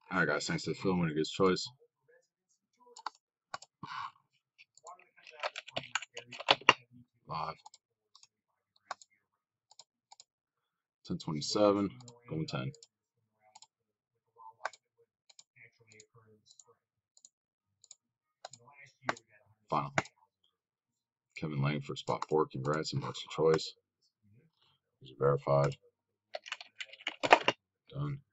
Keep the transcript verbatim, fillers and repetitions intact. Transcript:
All right, guys. Thanks to Phil. Winning his choice. Live. ten twenty-seven. Going ten. Final. Kevin Lang for spot four. Congrats and marks your choice. Is verified. Done.